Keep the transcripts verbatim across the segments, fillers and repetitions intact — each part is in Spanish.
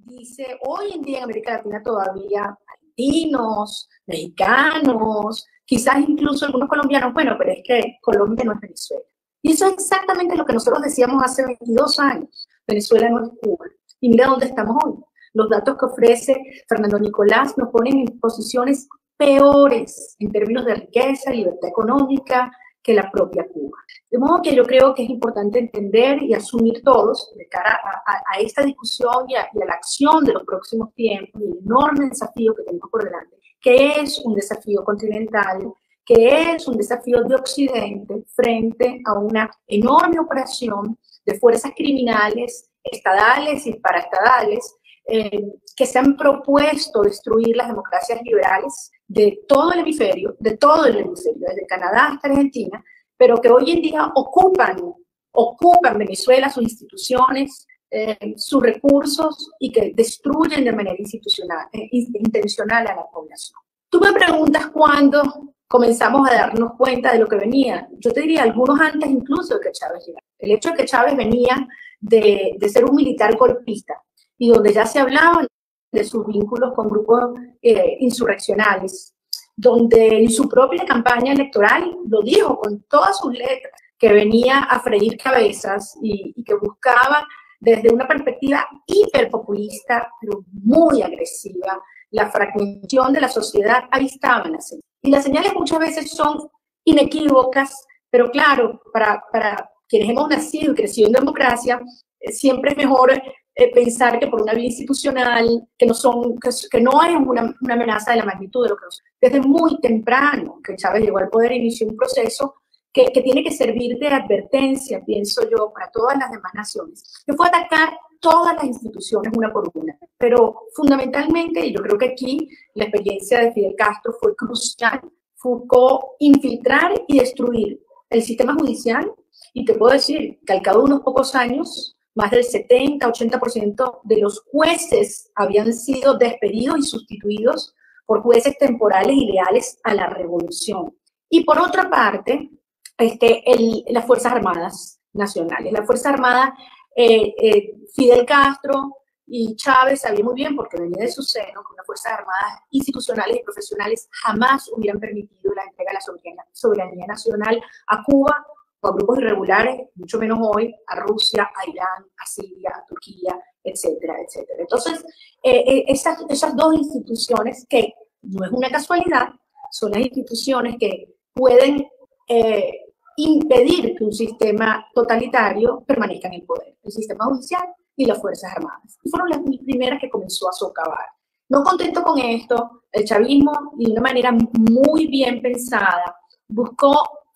dice, hoy en día en América Latina todavía argentinos, mexicanos, quizás incluso algunos colombianos, bueno, pero es que Colombia no es Venezuela. Y eso es exactamente lo que nosotros decíamos hace veintidós años. Venezuela no es Cuba. Y mira dónde estamos hoy. Los datos que ofrece Fernando Nicolás nos ponen en posiciones peores en términos de riqueza y libertad económica que la propia Cuba. De modo que yo creo que es importante entender y asumir todos, de cara a, a, a esta discusión y a, y a la acción de los próximos tiempos, el enorme desafío que tenemos por delante, que es un desafío continental, que es un desafío de Occidente frente a una enorme operación de fuerzas criminales, estadales y paraestadales, eh, que se han propuesto destruir las democracias liberales de todo el hemisferio, de todo el hemisferio, desde Canadá hasta Argentina, pero que hoy en día ocupan, ocupan Venezuela, sus instituciones, eh, sus recursos y que destruyen de manera institucional, eh, intencional a la población. Tú me preguntas cuándo comenzamos a darnos cuenta de lo que venía. Yo te diría algunos antes incluso de que Chávez llegara. El hecho de que Chávez venía de, de ser un militar golpista y donde ya se hablaba de sus vínculos con grupos eh, insurreccionales, donde en su propia campaña electoral lo dijo con todas sus letras, que venía a freír cabezas y, y que buscaba desde una perspectiva hiperpopulista, pero muy agresiva, la fragmentación de la sociedad. Ahí estaban las señales. Y las señales muchas veces son inequívocas, pero claro, para, para quienes hemos nacido y crecido en democracia, eh, siempre es mejor eh, pensar que por una vía institucional, que no, son, que, que no es una, una amenaza de la magnitud de lo que nos... Desde muy temprano que Chávez llegó al poder, inició un proceso que, que tiene que servir de advertencia, pienso yo, para todas las demás naciones, que fue atacar todas las instituciones una por una, pero fundamentalmente, y yo creo que aquí la experiencia de Fidel Castro fue crucial, buscó infiltrar y destruir el sistema judicial, y te puedo decir que al cabo de unos pocos años, más del setenta, ochenta por ciento de los jueces habían sido despedidos y sustituidos por jueces temporales y leales a la revolución. Y por otra parte, este, el, las Fuerzas Armadas nacionales. Las Fuerzas Armadas, eh, eh, Fidel Castro y Chávez sabían muy bien, porque venía de su seno, que las Fuerzas Armadas institucionales y profesionales jamás hubieran permitido la entrega de la soberanía, soberanía nacional a Cuba o a grupos irregulares, mucho menos hoy, a Rusia, a Irán, a Siria, a Turquía, etcétera, etcétera. Entonces, eh, eh, esas, esas dos instituciones, que no es una casualidad, son las instituciones que pueden eh, impedir que un sistema totalitario permanezca en el poder, el sistema judicial y las Fuerzas Armadas. Y fueron las primeras que comenzó a socavar. No contento con esto, el chavismo, de una manera muy bien pensada, buscó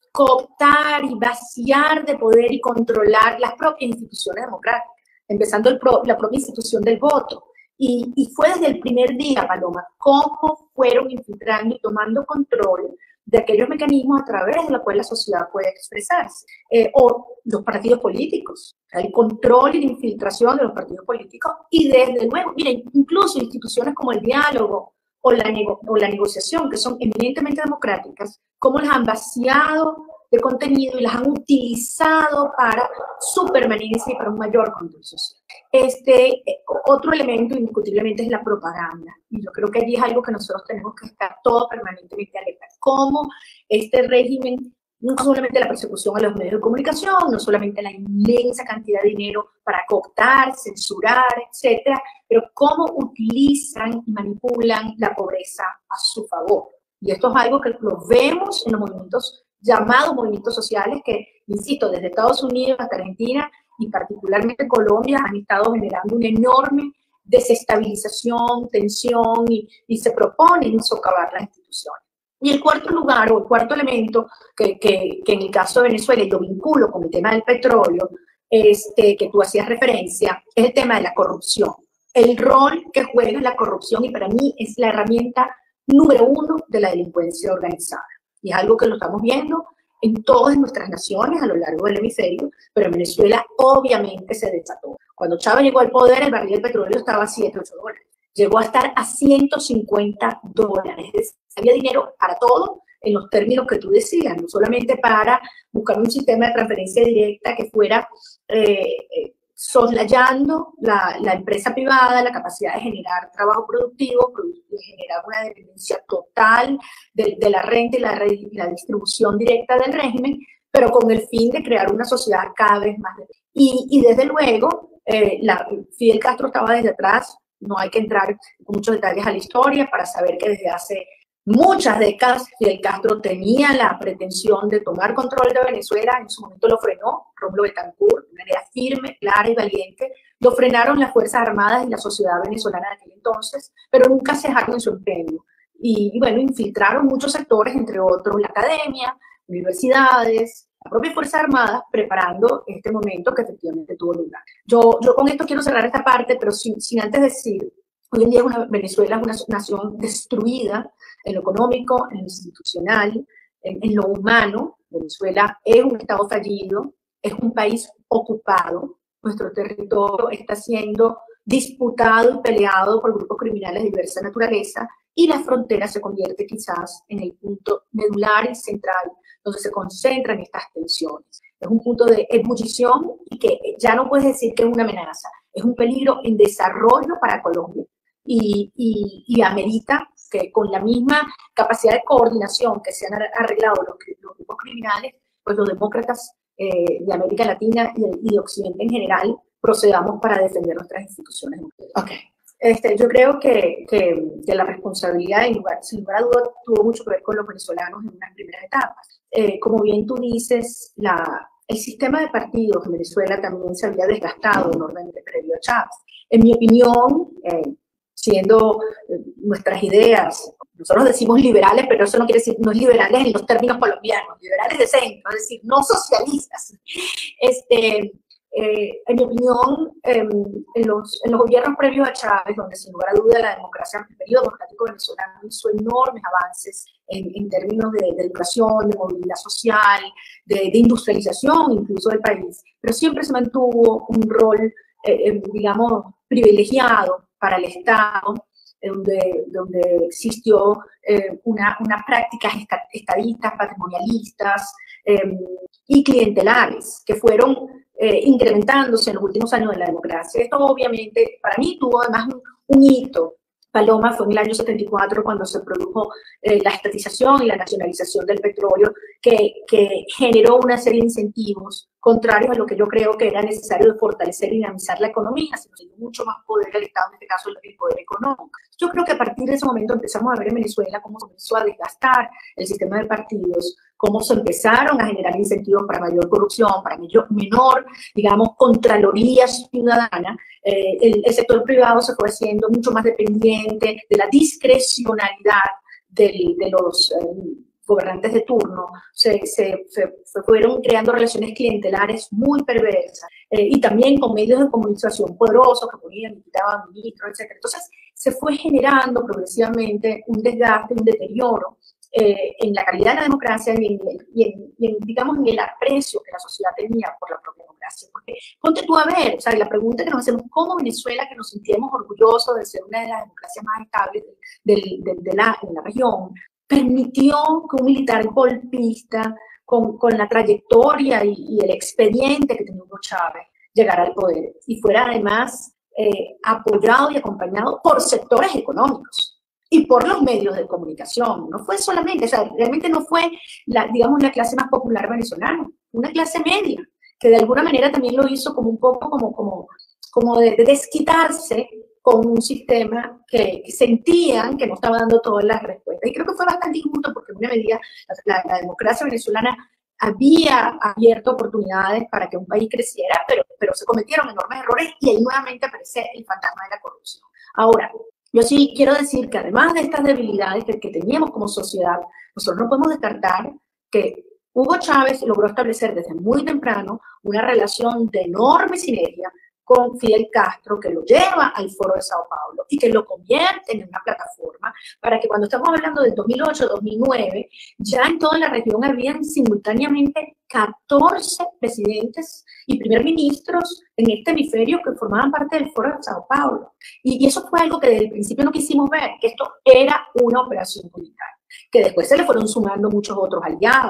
cooptar y vaciar de poder y controlar las propias instituciones democráticas, empezando el pro, la propia institución del voto. Y, y fue desde el primer día, Paloma, cómo fueron infiltrando y tomando control de aquellos mecanismos a través de los cuales la sociedad puede expresarse, eh, o los partidos políticos, el control y la infiltración de los partidos políticos, y desde luego, miren, incluso instituciones como el diálogo o la, nego o la negociación, que son eminentemente democráticas, cómo las han vaciado de contenido y las han utilizado para su permanencia y para un mayor control social. Este, otro elemento indiscutiblemente es la propaganda, y yo creo que allí es algo que nosotros tenemos que estar todo permanentemente alerta. Cómo este régimen, no solamente la persecución a los medios de comunicación, no solamente la inmensa cantidad de dinero para cooptar, censurar, etcétera, pero cómo utilizan y manipulan la pobreza a su favor. Y esto es algo que lo vemos en los movimientos llamados movimientos sociales que, insisto, desde Estados Unidos hasta Argentina y particularmente Colombia han estado generando una enorme desestabilización, tensión y, y se proponen socavar las instituciones. Y el cuarto lugar o el cuarto elemento que, que, que en el caso de Venezuela, y lo vinculo con el tema del petróleo, este, que tú hacías referencia, es el tema de la corrupción. El rol que juega la corrupción, y para mí es la herramienta número uno de la delincuencia organizada. Y es algo que lo estamos viendo en todas nuestras naciones a lo largo del hemisferio, pero en Venezuela obviamente se desató. Cuando Chávez llegó al poder, el barril de petróleo estaba a siete, ocho dólares. Llegó a estar a ciento cincuenta dólares. Es decir, había dinero para todo en los términos que tú decías, no solamente para buscar un sistema de transferencia directa que fuera eh, soslayando la, la empresa privada, la capacidad de generar trabajo productivo, de generar una dependencia total de, de la renta y la, la distribución directa del régimen, pero con el fin de crear una sociedad cada vez más dependiente. Y, y desde luego, eh, la, Fidel Castro estaba desde atrás, no hay que entrar con muchos detalles a la historia para saber que desde hace muchas décadas Fidel Castro tenía la pretensión de tomar control de Venezuela. En su momento lo frenó Rómulo Betancourt, de manera firme, clara y valiente. Lo frenaron las Fuerzas Armadas y la sociedad venezolana de aquel entonces, pero nunca cejaron en su empeño. Y, y bueno, infiltraron muchos sectores, entre otros la academia, universidades, la propia Fuerza Armada, preparando este momento que efectivamente tuvo lugar. Yo, yo con esto quiero cerrar esta parte, pero sin, sin antes decir, hoy en día una, Venezuela es una nación destruida en lo económico, en lo institucional, en, en lo humano. Venezuela es un estado fallido, es un país ocupado, nuestro territorio está siendo disputado y peleado por grupos criminales de diversa naturaleza, y la frontera se convierte quizás en el punto medular y central donde se concentran estas tensiones. Es un punto de ebullición y que ya no puedes decir que es una amenaza, es un peligro en desarrollo para Colombia y, y, y amerita que con la misma capacidad de coordinación que se han arreglado los, los grupos criminales, pues los demócratas eh, de América Latina y de, y de Occidente en general procedamos para defender nuestras instituciones. Okay. Este, yo creo que, que, que la responsabilidad, en lugar, sin lugar a dudas, tuvo mucho que ver con los venezolanos en unas primeras etapas. Eh, como bien tú dices, la, el sistema de partidos en Venezuela también se había desgastado enormemente previo a Chávez. En mi opinión, eh, siendo eh, nuestras ideas, nosotros decimos liberales, pero eso no quiere decir, no es liberales en los términos colombianos, liberales de centro, es decir, no socialistas. Este, Eh, en mi opinión, eh, en, los, en los gobiernos previos a Chávez, donde sin lugar a duda la democracia, el periodo democrático venezolano hizo enormes avances en, en términos de, de educación, de movilidad social, de, de industrialización incluso del país, pero siempre se mantuvo un rol, eh, digamos, privilegiado para el Estado, donde, donde existió eh, una, unas prácticas estadistas, patrimonialistas eh, y clientelares que fueron Eh, incrementándose en los últimos años de la democracia. Esto obviamente para mí tuvo además un, un hito. Paloma fue en el año setenta y cuatro cuando se produjo eh, la estatización y la nacionalización del petróleo que, que generó una serie de incentivos contrarios a lo que yo creo que era necesario de fortalecer y dinamizar la economía, sino mucho más poder al Estado, en este caso el poder económico. Yo creo que a partir de ese momento empezamos a ver en Venezuela cómo se comenzó a desgastar el sistema de partidos, cómo se empezaron a generar incentivos para mayor corrupción, para mayor, menor, digamos, contraloría ciudadana. Eh, el, el sector privado se fue haciendo mucho más dependiente de la discrecionalidad del, de los eh, gobernantes de turno, se, se, se, se fueron creando relaciones clientelares muy perversas eh, y también con medios de comunicación poderosos que ponían, quitaban ministros, etcétera. Entonces se fue generando progresivamente un desgaste, un deterioro eh, en la calidad de la democracia y en, y, en, y en, digamos, en el aprecio que la sociedad tenía por la propia democracia. Porque ponte tú a ver, o sea, la pregunta que nos hacemos, ¿cómo Venezuela, que nos sentíamos orgullosos de ser una de las democracias más estables de, de, de, de, la, de la región, permitió que un militar golpista, con, con la trayectoria y, y el expediente que tenía Hugo Chávez, llegara al poder y fuera además eh, apoyado y acompañado por sectores económicos y por los medios de comunicación? No fue solamente, o sea, realmente no fue, la, digamos, la clase más popular venezolana, una clase media, que de alguna manera también lo hizo como un poco como, como, como de, de desquitarse con un sistema que, que sentían que no estaba dando todas las respuestas. Y creo que fue bastante injusto porque en una medida la, la, la democracia venezolana había abierto oportunidades para que un país creciera, pero, pero se cometieron enormes errores y ahí nuevamente aparece el fantasma de la corrupción. Ahora, yo sí quiero decir que además de estas debilidades que, que teníamos como sociedad, nosotros no podemos descartar que Hugo Chávez logró establecer desde muy temprano una relación de enorme sinergia con Fidel Castro, que lo lleva al Foro de Sao Paulo y que lo convierte en una plataforma para que cuando estamos hablando del dos mil ocho dos mil nueve, ya en toda la región habían simultáneamente catorce presidentes y primer ministros en este hemisferio que formaban parte del Foro de Sao Paulo. Y, y eso fue algo que desde el principio no quisimos ver, que esto era una operación militar, que después se le fueron sumando muchos otros aliados.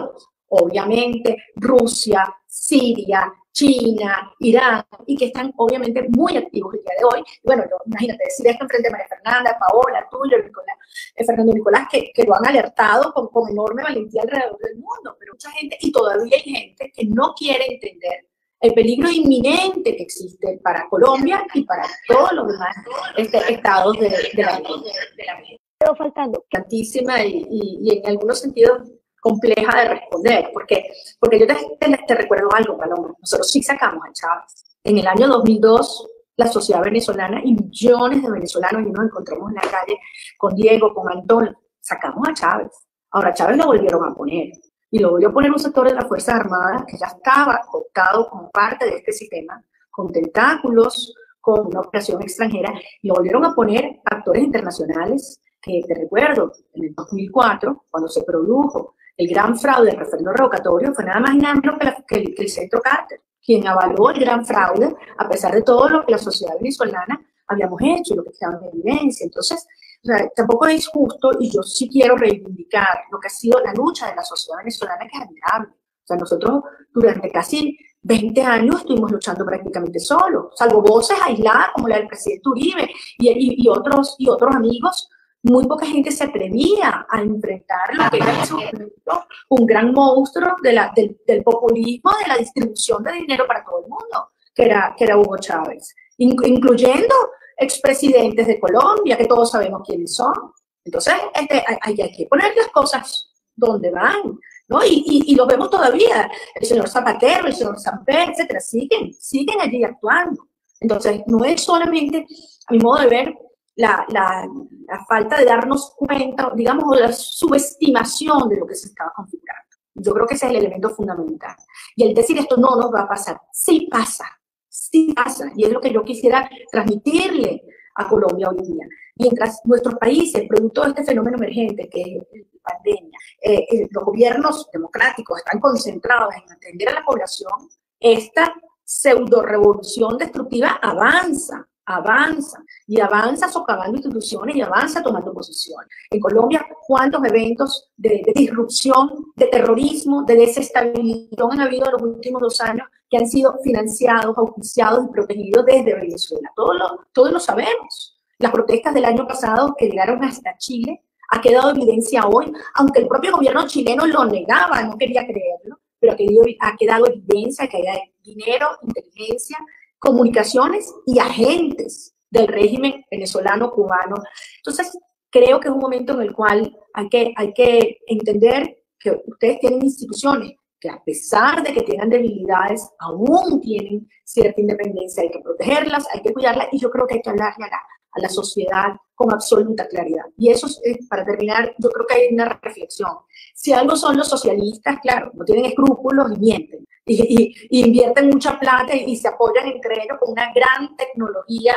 obviamente Rusia, Siria, China, Irán, y que están obviamente muy activos el día de hoy. Y bueno, yo, imagínate, decir esto enfrente de María Fernanda, Paola, Tulio, Nicolás, eh, Fernando Nicolás, que, que lo han alertado con, con enorme valentía alrededor del mundo, pero mucha gente, y todavía hay gente que no quiere entender el peligro inminente que existe para Colombia y para todos los demás este, estados de, de la región. Quedó faltando. Tantísima y, y, y en algunos sentidos compleja de responder, porque, porque yo te, te, te recuerdo algo, Paloma, nosotros sí sacamos a Chávez. En el año dos mil dos, la sociedad venezolana y millones de venezolanos, y nos encontramos en la calle con Diego, con Antón, sacamos a Chávez. Ahora Chávez lo volvieron a poner, y lo volvió a poner un sector de las Fuerzas Armadas que ya estaba cooptado como parte de este sistema, con tentáculos, con una operación extranjera, y lo volvieron a poner actores internacionales, que te recuerdo, en el dos mil cuatro, cuando se produjo el gran fraude del referendo revocatorio, fue nada más y nada menos que, la, que, el, que el Centro Carter, quien avaló el gran fraude, a pesar de todo lo que la sociedad venezolana habíamos hecho, lo que estaba en evidencia. Entonces, o sea, tampoco es justo, y yo sí quiero reivindicar lo que ha sido la lucha de la sociedad venezolana, que es admirable. O sea, nosotros durante casi veinte años estuvimos luchando prácticamente solos, salvo voces aisladas como la del presidente Uribe y, y, y, otros, y otros amigos. Muy poca gente se atrevía a enfrentar lo que era en su momento un gran monstruo de la, del, del populismo, de la distribución de dinero para todo el mundo, que era, que era Hugo Chávez, incluyendo expresidentes de Colombia, que todos sabemos quiénes son. Entonces, este, hay, hay que poner las cosas donde van, ¿no? Y, y, y lo vemos todavía. El señor Zapatero, el señor Samper, etcétera, siguen, siguen allí actuando. Entonces, no es solamente, a mi modo de ver, La, la, la falta de darnos cuenta, digamos, la subestimación de lo que se estaba configurando. Yo creo que ese es el elemento fundamental. Y el decir esto no nos va a pasar, sí pasa, sí pasa. Y es lo que yo quisiera transmitirle a Colombia hoy día. Mientras nuestros países, producto de este fenómeno emergente que es la pandemia, eh, eh, los gobiernos democráticos están concentrados en atender a la población, esta pseudo-revolución destructiva avanza. avanza, y avanza socavando instituciones y avanza tomando posición. En Colombia, ¿cuántos eventos de, de disrupción, de terrorismo, de desestabilización han habido en los últimos dos años que han sido financiados, auspiciados y protegidos desde Venezuela? Todos lo, todos lo sabemos. Las protestas del año pasado que llegaron hasta Chile, ha quedado evidencia hoy, aunque el propio gobierno chileno lo negaba, no quería creerlo, pero ha quedado evidencia que hay dinero, inteligencia, comunicaciones y agentes del régimen venezolano, cubano. Entonces, creo que es un momento en el cual hay que, hay que entender que ustedes tienen instituciones que, a pesar de que tengan debilidades, aún tienen cierta independencia. Hay que protegerlas, hay que cuidarlas, y yo creo que hay que hablarle a la, a la sociedad con absoluta claridad. Y eso es, para terminar, yo creo que hay una reflexión. Si algo son los socialistas, claro, no tienen escrúpulos y mienten. Y, y, y invierten mucha plata y, y se apoyan entre ellos con una gran tecnología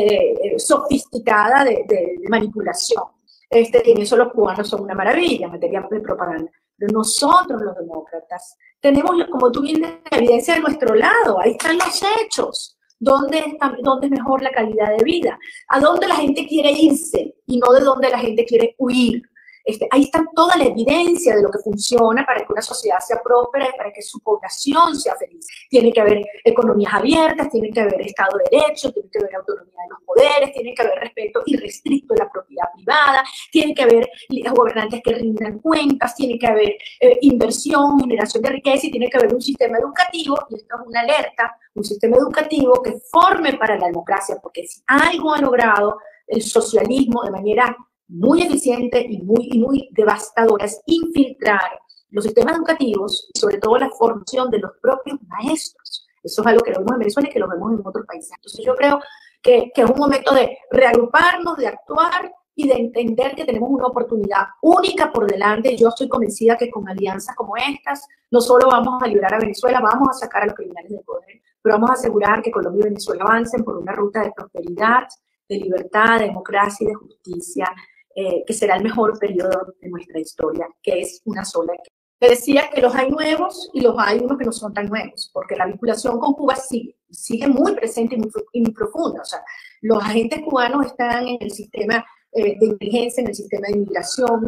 eh, sofisticada de, de, de manipulación. Este, y en eso los cubanos son una maravilla, materia de propaganda. Pero nosotros, los demócratas, tenemos, como tú bien dices, la evidencia de nuestro lado. Ahí están los hechos. ¿Dónde, está, ¿Dónde es mejor la calidad de vida? ¿A dónde la gente quiere irse y no de dónde la gente quiere huir? Este, ahí está toda la evidencia de lo que funciona para que una sociedad sea próspera y para que su población sea feliz. Tiene que haber economías abiertas, tiene que haber Estado de Derecho, tiene que haber autonomía de los poderes, tiene que haber respeto irrestricto de la propiedad privada, tiene que haber gobernantes que rindan cuentas, tiene que haber eh, inversión, generación de riqueza, y tiene que haber un sistema educativo, y esto es una alerta, un sistema educativo que forme para la democracia, porque si algo ha logrado el socialismo de manera muy eficiente y muy, y muy devastadora es infiltrar los sistemas educativos y sobre todo la formación de los propios maestros. Eso es algo que lo vemos en Venezuela y que lo vemos en otros países. Entonces yo creo que, que es un momento de reagruparnos, de actuar y de entender que tenemos una oportunidad única por delante. Yo estoy convencida que con alianzas como estas no solo vamos a librar a Venezuela, vamos a sacar a los criminales del poder, pero vamos a asegurar que Colombia y Venezuela avancen por una ruta de prosperidad, de libertad, de democracia y de justicia, Eh, que será el mejor periodo de nuestra historia, que es una sola. Te decía que los hay nuevos y los hay unos que no son tan nuevos, porque la vinculación con Cuba sigue, sigue muy presente y muy, y muy profunda. O sea, los agentes cubanos están en el sistema eh, de inteligencia, en el sistema de inmigración,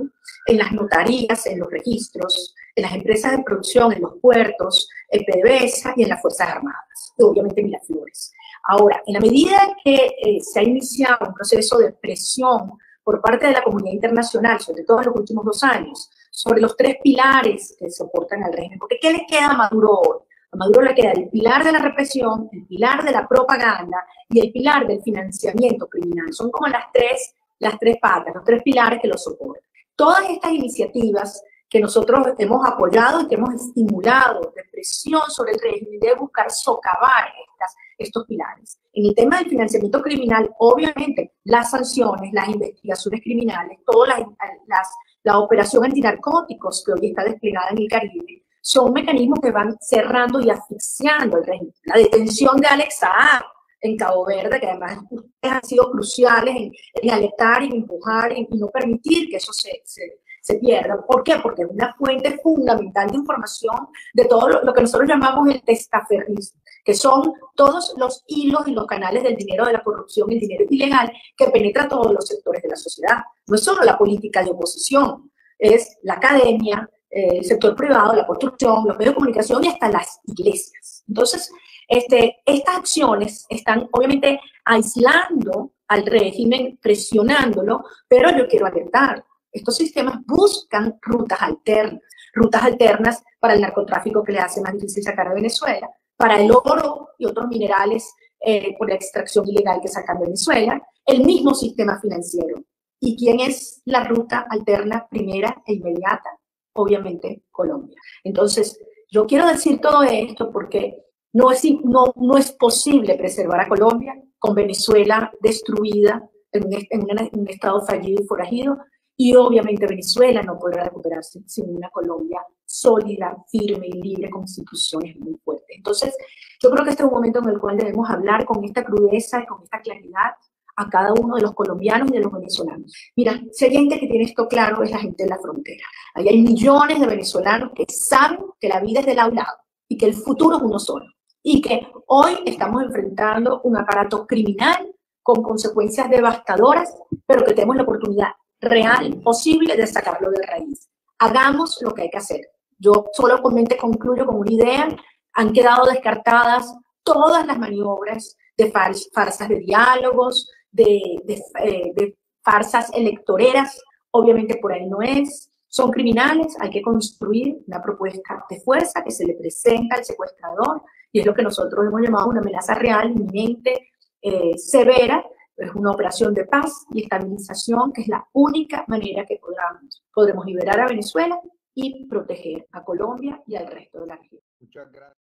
en las notarías, en los registros, en las empresas de producción, en los puertos, en PDVSA y en las Fuerzas Armadas, y obviamente Miraflores. Ahora, en la medida que eh, se ha iniciado un proceso de presión por parte de la comunidad internacional, sobre todo en los últimos dos años, sobre los tres pilares que soportan al régimen, porque ¿qué le queda a Maduro hoy? A Maduro le queda el pilar de la represión, el pilar de la propaganda y el pilar del financiamiento criminal. Son como las tres, las tres patas, los tres pilares que lo soportan. Todas estas iniciativas que nosotros hemos apoyado y que hemos estimulado de presión sobre el régimen de buscar socavar estas, estos pilares. En el tema del financiamiento criminal, obviamente, las sanciones, las investigaciones criminales, todas las, las, la operación antinarcóticos que hoy está desplegada en el Caribe, son mecanismos que van cerrando y asfixiando el régimen. La detención de Alex Saab en Cabo Verde, que además ustedes han sido cruciales en, en alertar y en empujar y, y no permitir que eso se, se, se pierda. ¿Por qué? Porque es una fuente fundamental de información de todo lo, lo que nosotros llamamos el testaferrismo, que son todos los hilos y los canales del dinero de la corrupción, el dinero ilegal, que penetra todos los sectores de la sociedad. No es solo la política de oposición, es la academia, el sector privado, la construcción, los medios de comunicación y hasta las iglesias. Entonces, este, estas acciones están obviamente aislando al régimen, presionándolo, pero yo quiero alertar, estos sistemas buscan rutas alternas, rutas alternas para el narcotráfico que le hace más difícil sacar a Venezuela, para el oro y otros minerales eh, por la extracción ilegal que sacan de Venezuela, el mismo sistema financiero. ¿Y quién es la ruta alterna primera e inmediata? Obviamente Colombia. Entonces, yo quiero decir todo esto porque no es, no, no es posible preservar a Colombia con Venezuela destruida en un, en, una, en un estado fallido y forajido, y obviamente Venezuela no podrá recuperarse sin una Colombia sólida, firme y libre, con instituciones muy fuertes. Entonces, yo creo que este es un momento en el cual debemos hablar con esta crudeza y con esta claridad a cada uno de los colombianos y de los venezolanos. Mira, si hay gente que tiene esto claro, es la gente de la frontera. Ahí hay millones de venezolanos que saben que la vida es de lado a lado y que el futuro es uno solo. Y que hoy estamos enfrentando un aparato criminal con consecuencias devastadoras, pero que tenemos la oportunidad real, posible, de sacarlo de raíz. Hagamos lo que hay que hacer. Yo solamente concluyo con una idea. Han quedado descartadas todas las maniobras de farsas de diálogos, de, de, eh, de farsas electoreras. Obviamente por ahí no es. Son criminales, hay que construir una propuesta de fuerza que se le presenta al secuestrador, y es lo que nosotros hemos llamado una amenaza real, inminente, eh, severa. Es una operación de paz y estabilización que es la única manera que podamos, podremos liberar a Venezuela y proteger a Colombia y al resto de la región. Muchas gracias.